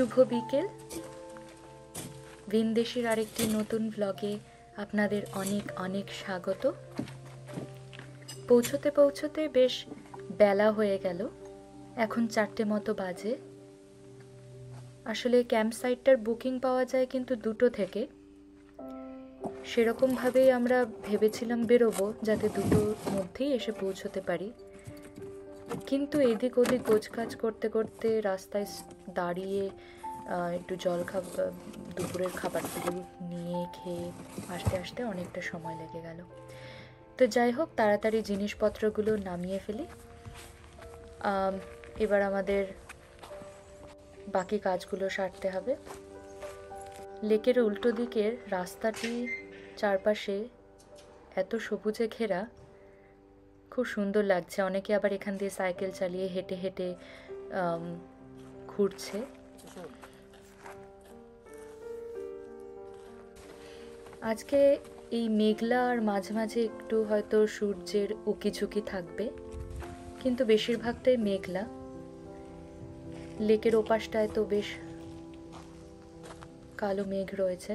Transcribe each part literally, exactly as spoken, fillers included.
শুভ বিকেল। ভিনদেশীর আরেকটি নতুন ব্লগে আপনাদের অনেক অনেক স্বাগত। পৌঁছতে পৌঁছতে বেশ বেলা হয়ে গেল, এখন চারটে মতো বাজে। আসলে ক্যাম্প সাইটটার বুকিং পাওয়া যায় কিন্তু দুটো থেকে, সেরকমভাবেই আমরা ভেবেছিলাম বেরোবো যাতে দুটোর মধ্যেই এসে পৌঁছতে পারি। কিন্তু এদিক ওদিক গোছকাজ করতে করতে রাস্তায় দাঁড়িয়ে একটু জল খাবার, দুপুরের খাবারগুলো নিয়ে খেয়ে আসতে আসতে অনেকটা সময় লেগে গেল। তো যাই হোক, তাড়াতাড়ি জিনিসপত্রগুলো নামিয়ে ফেলি। এবার আমাদের বাকি কাজগুলো সারতে হবে। লেকের উল্টো দিকের রাস্তাটি চারপাশে এত সবুজে ঘেরা, খুব সুন্দর লাগছে। অনেকে আবার এখান দিয়ে সাইকেল চালিয়ে হেঁটে হেঁটে ঘুরছে। আজকে এই মেঘলা আর মাঝে মাঝে একটু হয়তো সূর্যের উকিঝুঁকি থাকবে, কিন্তু বেশিরভাগটাই মেঘলা। লেকের ওপাশটায় তো বেশ কালো মেঘ রয়েছে।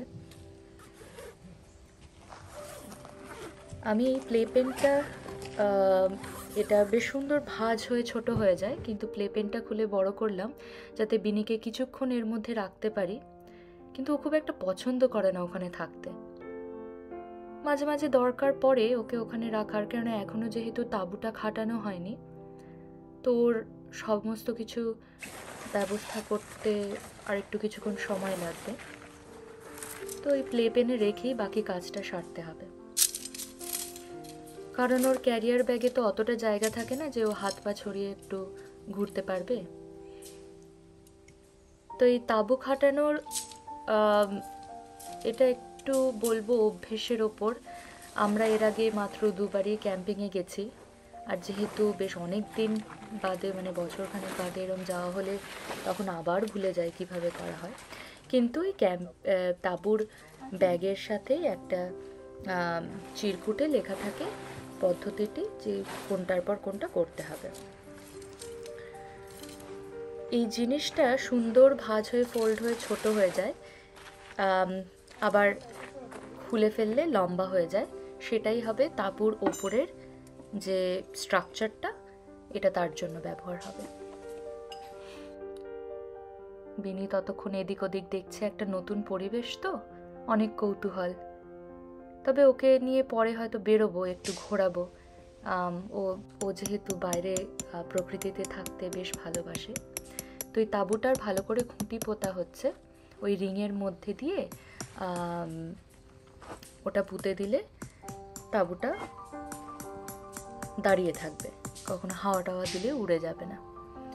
আমি এই প্লে পেনটা, এটা বেশ সুন্দর ভাঁজ হয়ে ছোট হয়ে যায়, কিন্তু প্লে পেনটা খুলে বড় করলাম যাতে বিনিকে কিছুক্ষণ এর মধ্যে রাখতে পারি। কিন্তু ও খুব একটা পছন্দ করে না ওখানে থাকতে। মাঝে মাঝে দরকার পড়ে ওকে ওখানে রাখার, কেননা এখনো যেহেতু তাঁবুটা খাটানো হয়নি, তো ওর সমস্ত কিছু ব্যবস্থা করতে আর একটু কিছুক্ষণ সময় লাগবে। তো এই প্লে পেনে রেখেই বাকি কাজটা সারতে হবে, কারণ ওর ক্যারিয়ার ব্যাগে তো অতটা জায়গা থাকে না যে ও হাত পা ছড়িয়ে একটু ঘুরতে পারবে। তো এই তাঁবু খাটানোর এটা একটু বলবো অভ্যেসের ওপর। আমরা এর আগে মাত্র দুবারই ক্যাম্পিংয়ে গেছি, আর যেহেতু বেশ অনেক দিন বাদে, মানে বছরখানেক বাদে এরম যাওয়া হলে তখন আবার ভুলে যাই কিভাবে করা হয়। কিন্তু এই ক্যাম্প তাঁবুর ব্যাগের সাথে একটা চিরকুটে লেখা থাকে পদ্ধতিটি, যে কোনটার পর কোনটা করতে হবে। এই জিনিসটা সুন্দর ভাঁজ হয়ে ফোল্ড হয়ে ছোট হয়ে যায়, আবার খুলে ফেললে লম্বা হয়ে যায়। সেটাই হবে তাঁবুর ওপরের যে স্ট্রাকচারটা, এটা তার জন্য ব্যবহার হবে। বিনি ততক্ষণ এদিক ওদিক দেখছে, একটা নতুন পরিবেশ তো অনেক কৌতূহল। তবে ওকে নিয়ে পরে হয়তো বেরোবো, একটু ঘোরাবো। ও ও যেহেতু বাইরে প্রকৃতিতে থাকতে বেশ ভালোবাসে। তো এই তাঁবুটার ভালো করে খুঁটি পোতা হচ্ছে, ওই রিংয়ের মধ্যে দিয়ে ওটা পুঁতে দিলে তাঁবুটা দাঁড়িয়ে থাকবে, কখনো হাওয়া টাওয়া দিলে উড়ে যাবে না।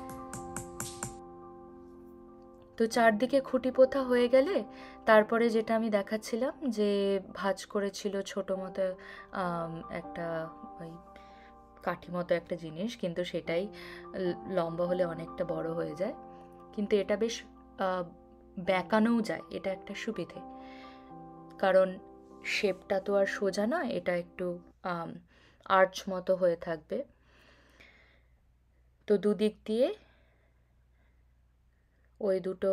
তো চারদিকে খুঁটি পোতা হয়ে গেলে তারপরে যেটা আমি দেখাচ্ছিলাম, যে ভাঁজ করেছিল ছোট মতো একটা ওই কাঠি মতো একটা জিনিস, কিন্তু সেটাই লম্বা হলে অনেকটা বড় হয়ে যায়। কিন্তু এটা বেশ বেঁকানোও যায়, এটা একটা সুবিধে, কারণ শেপটা তো আর সোজা নয়, এটা একটু আর্চ মতো হয়ে থাকবে। তো দুদিক দিয়ে ওই দুটো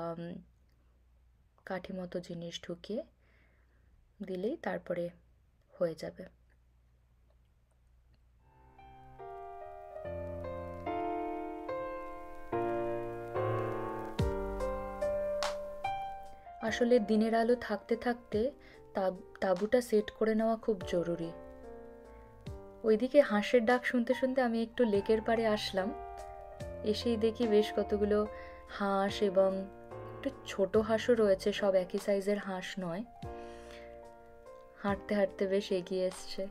কাঠি মতো জিনিস ঢুকিয়ে দিলেই তারপরে হয়ে যাবে। আসলে দিনের আলো থাকতে থাকতে তাঁবুটা সেট করে নেওয়া খুব জরুরি। ওইদিকে হাঁসের ডাক শুনতে শুনতে আমি একটু লেকের পাড়ে আসলাম। এসেই দেখি বেশ কতগুলো হাঁস, এবং একটু ছোট হাঁসও রয়েছে, সব একই সাইজের হাঁস নয়। হাঁটতে হাঁটতে বেশ এগিয়ে এসছে।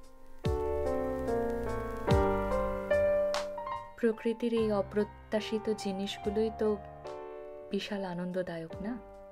প্রকৃতির এই অপ্রত্যাশিত জিনিসগুলোই তো বিশাল আনন্দদায়ক, না?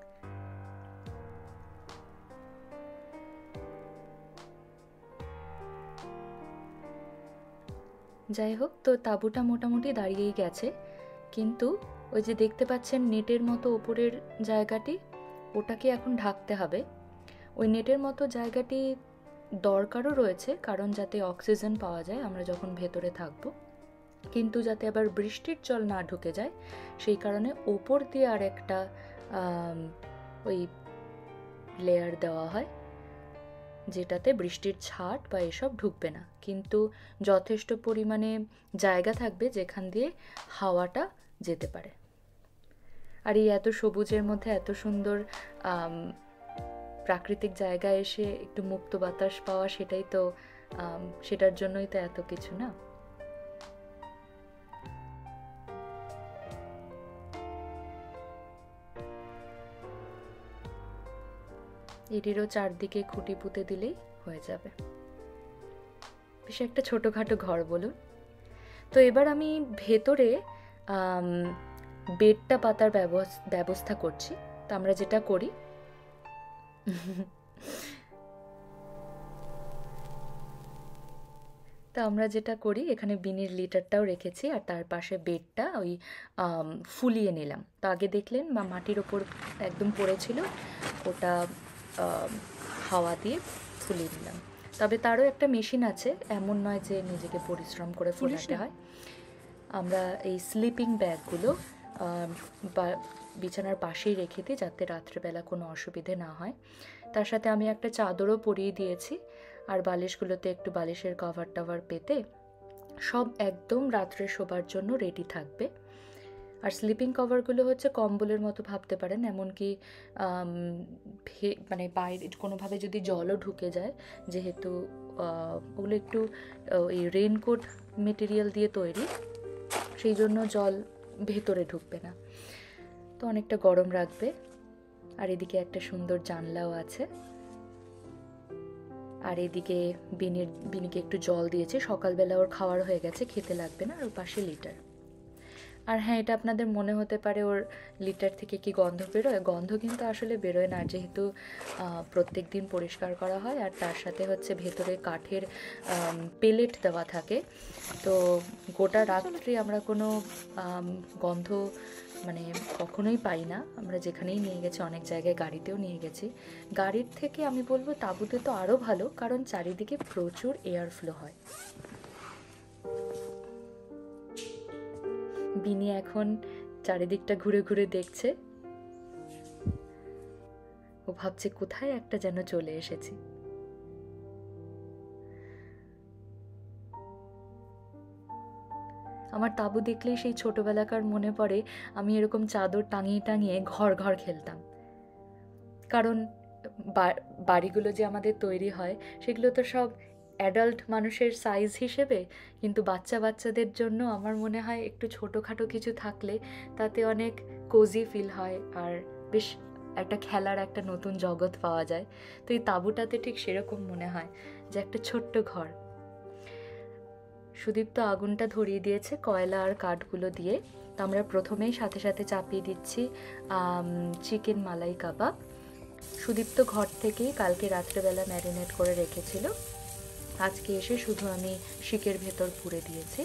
যাই হোক, তো তাঁবুটা মোটামুটি দাঁড়িয়েই গেছে, কিন্তু ওই যে দেখতে পাচ্ছেন নেটের মতো ওপরের জায়গাটি, ওটাকে এখন ঢাকতে হবে। ওই নেটের মতো জায়গাটি দরকারও রয়েছে, কারণ যাতে অক্সিজেন পাওয়া যায় আমরা যখন ভেতরে থাকবো। কিন্তু যাতে আবার বৃষ্টির জল না ঢুকে যায় সেই কারণে ওপর দিয়ে আর একটা ওই লেয়ার দেওয়া হয়, যেটাতে বৃষ্টির ছাট বা এসব ঢুকবে না, কিন্তু যথেষ্ট পরিমাণে জায়গা থাকবে যেখান দিয়ে হাওয়াটা যেতে পারে। আর এই এত সবুজের মধ্যে এত সুন্দর প্রাকৃতিক জায়গায় এসে একটু মুক্ত বাতাস পাওয়া, সেটাই তো সেটার জন্যই তো এত কিছু না। এটিরও চারদিকে খুঁটি পুঁতে দিলেই হয়ে যাবে। বেশ একটা ছোটোখাটো ঘর বলুন। তো এবার আমি ভেতরে বেডটা পাতার ব্যবস্থা করছি। তো আমরা যেটা করি, তো আমরা যেটা করি এখানে বিনির লিটারটাও রেখেছি আর তার পাশে বেডটা ওই ফুলিয়ে নিলাম। তো আগে দেখলেন বা মাটির ওপর একদম পড়েছিল, ওটা হাওয়া দিয়ে ফুলিয়ে নিলাম। তবে তারও একটা মেশিন আছে, এমন নয় যে নিজেকে পরিশ্রম করে ফোলাতে হয়। আমরা এই স্লিপিং ব্যাগগুলো বিছানার পাশেই রেখে দিই যাতে রাত্রেবেলা কোনো অসুবিধে না হয়। তার সাথে আমি একটা চাদরও পরিয়ে দিয়েছি, আর বালিশগুলোতে একটু বালিশের কভার টাভার পেতে সব একদম রাত্রে শোবার জন্য রেডি থাকবে। আর স্লিপিং কভারগুলো হচ্ছে কম্বলের মতো ভাবতে পারেন, এমনকি মানে বাইরে কোনোভাবে যদি জলও ঢুকে যায়, যেহেতু ওগুলো একটু এই রেইনকোট মেটেরিয়াল দিয়ে তৈরি, সেই জন্য জল ভেতরে ঢুকবে না, তো অনেকটা গরম রাখবে। আর এদিকে একটা সুন্দর জানলাও আছে। আর এদিকে বিনির বিনিকে একটু জল দিয়েছে, সকালবেলা ওর খাওয়ার হয়ে গেছে, খেতে লাগবে না। আর ওর পাশে লিটার। আর হ্যাঁ, এটা আপনাদের মনে হতে পারে ওর লিটার থেকে কি গন্ধ বেরোয়, গন্ধ কিন্তু আসলে বেরোয় না, যেহেতু প্রত্যেক দিন পরিষ্কার করা হয় আর তার সাথে হচ্ছে ভেতরে কাঠের পেলেট দেওয়া থাকে। তো গোটা রাত্রি আমরা কোনো গন্ধ মানে কখনোই পাই না। আমরা যেখানেই নিয়ে গেছি, অনেক জায়গায় গাড়িতেও নিয়ে গেছি, গাড়ির থেকে আমি বলবো তাঁবুতে তো আরও ভালো, কারণ চারিদিকে প্রচুর এয়ার ফ্লো হয়। বিনি এখন চারিদিকটা ঘুরে ঘুরে দেখছে, ও ভাবছে কোথায় একটা যেন চলে এসেছি। আমার তাঁবু দেখলেই সেই ছোটবেলাকার মনে পড়ে, আমি এরকম চাদর টাঙিয়ে টাঙিয়ে ঘর ঘর খেলতাম। কারণ বাড়িগুলো যে আমাদের তৈরি হয় সেগুলো তো সব অ্যাডাল্ট মানুষের সাইজ হিসেবে, কিন্তু বাচ্চা বাচ্চাদের জন্য আমার মনে হয় একটু ছোটোখাটো কিছু থাকলে তাতে অনেক কোজি ফিল হয়, আর বেশ একটা খেলার একটা নতুন জগৎ পাওয়া যায়। তো এই তাঁবুটাতে ঠিক সেরকম মনে হয় যে একটা ছোট্ট ঘর। সুদীপ তো আগুনটা ধরিয়ে দিয়েছে কয়লা আর কাঠগুলো দিয়ে। তো আমরা প্রথমেই সাথে সাথে চাপিয়ে দিচ্ছি চিকেন মালাই কাবাব। সুদীপ তো ঘর থেকেই কালকে রাত্রেবেলা ম্যারিনেট করে রেখেছিল, আজকে এসে শুধু আমি শিকের ভেতর পুরে দিয়েছি।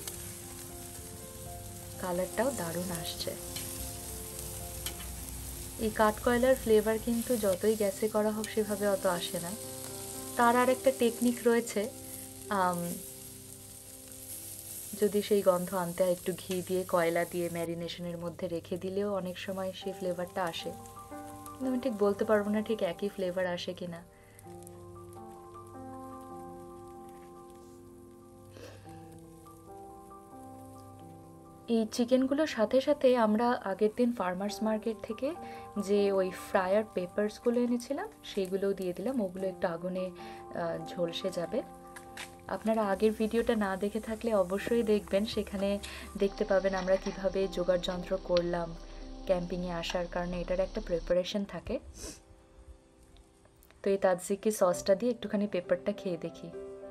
কালারটাও দারুণ আসছে। এই কাঠকয়লার ফ্লেভার কিন্তু যতই গ্যাসে করা হোক সেভাবে অত আসে না। তার আর একটা টেকনিক রয়েছে, যদি সেই গন্ধ আনতে হয় একটু ঘি দিয়ে কয়লা দিয়ে ম্যারিনেশনের মধ্যে রেখে দিলেও অনেক সময় সেই ফ্লেভারটা আসে। আমি ঠিক বলতে পারবো না ঠিক একই ফ্লেভার আসে কিনা। এই চিকেনগুলোর সাথে সাথে আমরা আগের দিন ফার্মার্স মার্কেট থেকে যে ওই ফ্রায়ার পেপারসগুলো এনেছিলাম সেইগুলোও দিয়ে দিলাম, ওগুলো একটু আগুনে ঝলসে যাবে। আপনারা আগের ভিডিওটা না দেখে থাকলে অবশ্যই দেখবেন, সেখানে দেখতে পাবেন আমরা কিভাবে জোগাড় যন্ত্র করলাম ক্যাম্পিংয়ে আসার কারণে, এটার একটা প্রিপারেশন থাকে। তো এই তাতজিকি সসটা দিয়ে একটুখানি পেপারটা খেয়ে দেখি,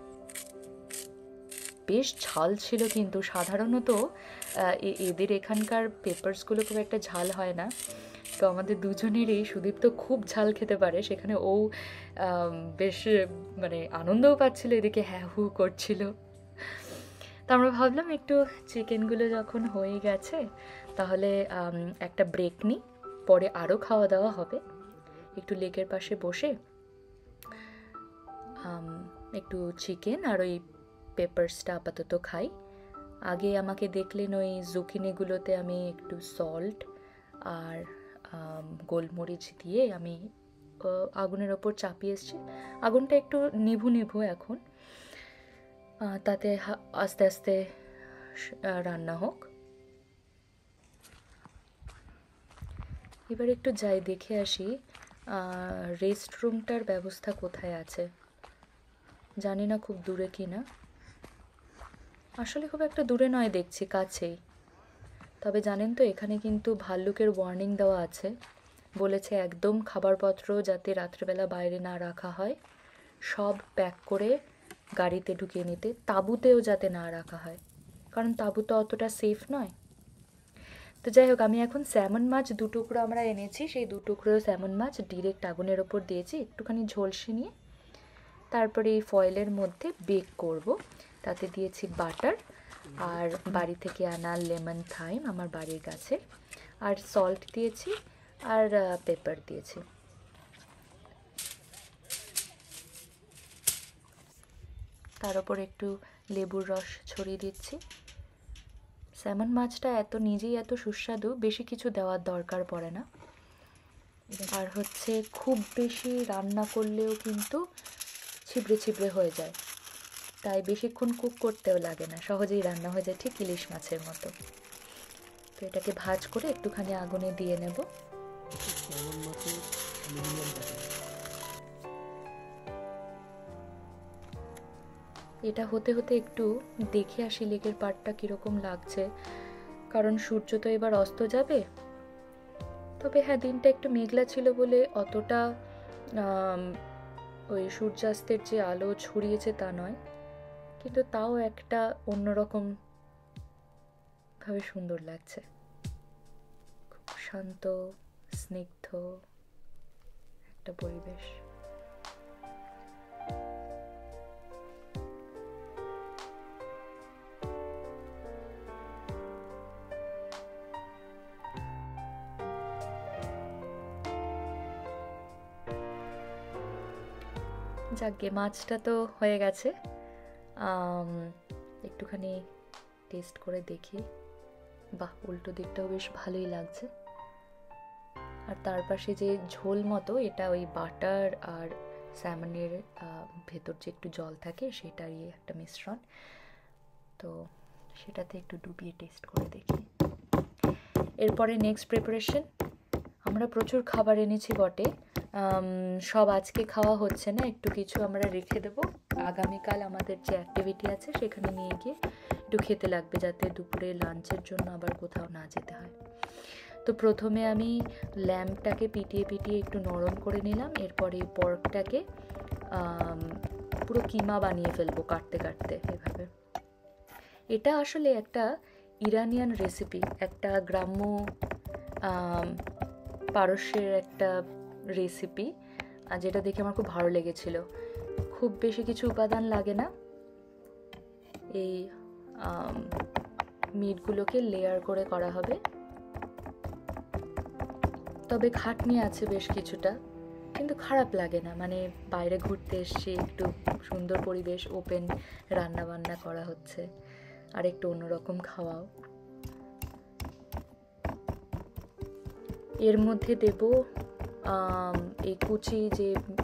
বেশ ঝাল ছিল, কিন্তু সাধারণত এদের এখানকার পেপারসগুলো খুব একটা ঝাল হয় না। তো আমাদের দুজনেরই, সুদীপ তো খুব ঝাল খেতে পারে, সেখানে ও বেশ মানে আনন্দও পাচ্ছিল, এদিকে হ্যাঁ হু করছিল। তো আমরা ভাবলাম একটু চিকেনগুলো যখন হয়ে গেছে তাহলে একটা ব্রেক নিই, পরে আরও খাওয়া দাওয়া হবে। একটু লেকের পাশে বসে একটু চিকেন আর ওই পেপারসটা আপাতত খাই, আগে আমাকে দেখলেন ওই জুকিনিগুলোতে আমি একটু সল্ট আর গোলমরিচ দিয়ে আমি আগুনের ওপর চাপিয়ে এসেছি। আগুনটা একটু নিভু নিভু এখন, তাতে আস্তে আস্তে রান্না হোক। এবার একটু যাই দেখে আসি রেস্টরুমটার ব্যবস্থা কোথায় আছে। জানি না খুব দূরে কি না, আসলে খুব একটা দূরে নয়, দেখছি কাছেই। তবে জানেন তো এখানে কিন্তু ভাল্লুকের ওয়ার্নিং দেওয়া আছে, বলেছে একদম খাবারপত্র যাতে রাত্রেবেলা বাইরে না রাখা হয়, সব প্যাক করে গাড়িতে ঢুকিয়ে নিতে, তাঁবুতেও যাতে না রাখা হয়, কারণ তাঁবু তো অতটা সেফ নয়। তো যাই হোক, আমি এখন স্যামন মাছ দু টুকরো আমরা এনেছি, সেই দু টুকরো স্যামন মাছ ডিরেক্ট আগুনের ওপর দিয়েছি একটুখানি ঝলসে নিয়ে, তারপরে এই ফয়েলের মধ্যে বেক করব। তাতে দিয়েছি বাটার আর বাড়ি থেকে আনা লেমন থাইম আমার বাড়ির গাছে, আর সল্ট দিয়েছি আর পেপার দিয়েছি। তার উপর একটু লেবুর রস ছড়িয়ে দিচ্ছি। স্যামন মাছটা এত নিজেই এত সুস্বাদু, বেশি কিছু দেওয়ার দরকার পড়ে না। আর হচ্ছে খুব বেশি রান্না করলেও কিন্তু ছিবড়ে ছিবড়ে হয়ে যায়, তাই বেশিক্ষণ কুক করতেও লাগে না, সহজেই রান্না হয়ে যায়, ঠিক ইলিশ মাছের মতো। তো এটাকে ভাজ করে একটুখানি আগুনে দিয়ে নেব। এটা হতে হতে একটু দেখে আসি লেগের পাটটা কীরকম লাগছে, কারণ সূর্য তো এবার অস্ত যাবে। তবে হ্যাঁ, দিনটা একটু মেঘলা ছিল বলে অতটা ওই সূর্যাস্তের যে আলো ছড়িয়েছে তা নয়, কিন্তু তাও একটা অন্যরকম ভাবে সুন্দর লাগছে। খুব শান্ত স্নিগ্ধ একটা পরিবেশ। যাকে মাছটা তো হয়ে গেছে, একটুখানি টেস্ট করে দেখি। বাহ, উল্টো দিকটাও বেশ ভালোই লাগছে। আর তার পাশে যে ঝোল মতো, এটা ওই বাটার আর স্যামনের ভেতর যে একটু জল থাকে সেটারই একটা মিশ্রণ, তো সেটাতে একটু ডুবিয়ে টেস্ট করে দেখি। এরপরে নেক্সট প্রিপারেশন, আমরা প্রচুর খাবার এনেছি বটে, সব আজকে খাওয়া হচ্ছে না, একটু কিছু আমরা রেখে দেবো, আগামীকাল আমাদের যে অ্যাক্টিভিটি আছে সেখানে নিয়ে গিয়ে একটু খেতে লাগবে, যাতে দুপুরে লাঞ্চের জন্য আবার কোথাও না যেতে হয়। তো প্রথমে আমি ল্যাম্পটাকে পিটিয়ে পিটিয়ে একটু নরম করে নিলাম, এরপরে পর্কটাকে পুরো কিমা বানিয়ে ফেলবো কাটতে কাটতে এভাবে। এটা আসলে একটা ইরানিয়ান রেসিপি, একটা গ্রাম্য পারস্যের একটা রেসিপি, যেটা দেখে আমার খুব ভালো লেগেছিল। খুব বেশি কিছু উপাদান লাগে না, এই মিটগুলোকে লেয়ার করে করা হবে, তবে খাটনি আছে বেশ কিছুটা, কিন্তু খারাপ লাগে না। মানে বাইরে ঘুরতে এসছি, একটু সুন্দর পরিবেশ, ওপেন রান্না বান্না করা হচ্ছে, আর একটু অন্যরকম খাওয়াও। এর মধ্যে দেব এই কুচি যে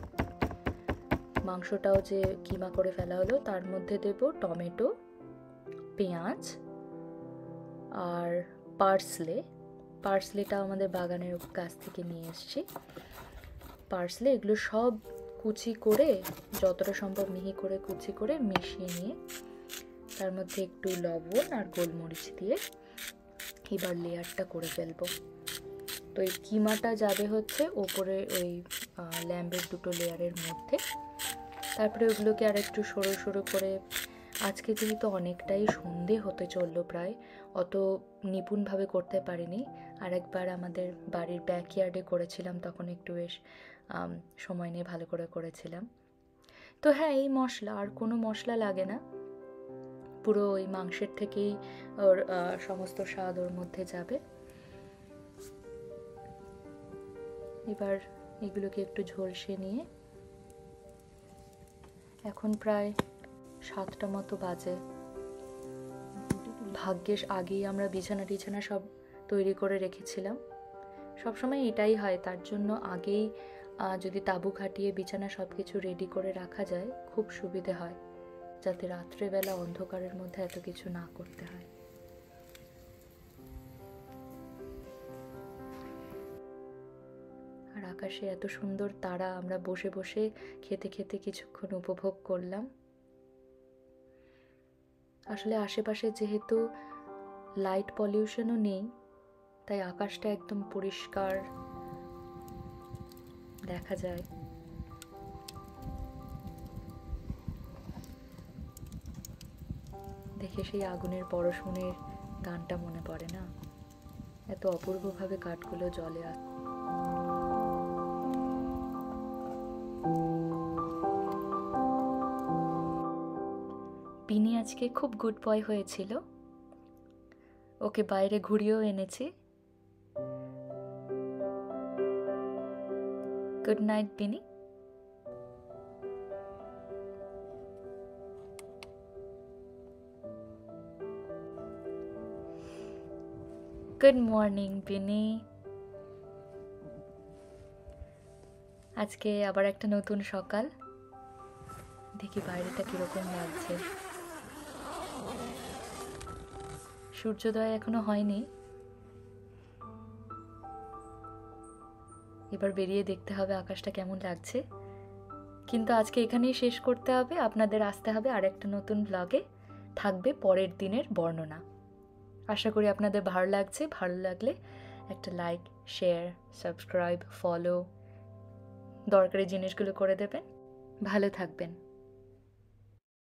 মাংসটাও যে কিমা করে ফেলা হলো, তার মধ্যে দেব টমেটো, পেঁয়াজ আর পার্সলে। পার্সলেটা আমাদের বাগানের গাছ থেকে নিয়ে এসেছি। পার্সলে এগুলো সব কুচি করে, যতটা সম্ভব মিহি করে কুচি করে মিশিয়ে নিয়ে তার মধ্যে একটু লবণ আর গোলমরিচ দিয়ে এবার লেয়ারটা করে ফেলবো। তো এই কিমাটা যাবে হচ্ছে ওপরে ওই ল্যাম্বের দুটো লেয়ারের মধ্যে, তারপরে ওগুলোকে আর একটু সরু সরু করে, আজকে যেহেতু অনেকটাই সন্ধে হতে চললো প্রায়, অত নিপুণভাবে করতে পারিনি। আর একবার আমাদের বাড়ির ব্যাকইয়ার্ডে করেছিলাম, তখন একটু বেশ সময় নিয়ে ভালো করে করেছিলাম। তো হ্যাঁ, এই মশলা, আর কোনো মশলা লাগে না, পুরো ওই মাংসের থেকেই ওর সমস্ত স্বাদ ওর মধ্যে যাবে। এবার এগুলোকে একটু ঝলসে নিয়ে, এখন প্রায় সাতটা মতো বাজে, ভাগ্যেস আগেই আমরা বিছানা টিছানা সব তৈরি করে রেখেছিলাম। সবসময় এটাই হয়, তার জন্য আগেই যদি তাঁবু খাটিয়ে বিছানা সব কিছু রেডি করে রাখা যায় খুব সুবিধে হয়, যাতে রাত্রেবেলা অন্ধকারের মধ্যে এত কিছু না করতে হয়। আর আকাশে এত সুন্দর তারা, আমরা বসে বসে খেতে খেতে কিছুক্ষণ উপভোগ করলাম। আসলে আশেপাশে যেহেতু লাইট পলিউশনও নেই, তাই আকাশটা একদম পরিষ্কার দেখা যায়। দেখে সেই আগুনের পরশমণির গানটা মনে পড়ে না, এত অপূর্বভাবে কাঠগুলো জ্বলে আসে। বিনি আজকে খুব গুড বয় হয়েছিল, ওকে বাইরে ঘুরিয়েও এনেছি। Good night Bini. Good morning Bini. আজকে আবার একটা নতুন সকাল, দেখি বাইরেটা কিরকম লাগছে। সূর্যোদয় এখনো হয়নি, এবার বেরিয়ে দেখতে হবে আকাশটা কেমন লাগছে। কিন্তু আজকে এখানেই শেষ করতে হবে, আপনাদের আসতে হবে আর একটা নতুন ব্লগে, থাকবে পরের দিনের বর্ণনা। আশা করি আপনাদের ভালো লাগছে। ভালো লাগলে একটা লাইক, শেয়ার, সাবস্ক্রাইব, ফলো, দরকারি জিনিসগুলো করে দেবেন। ভালো থাকবেন।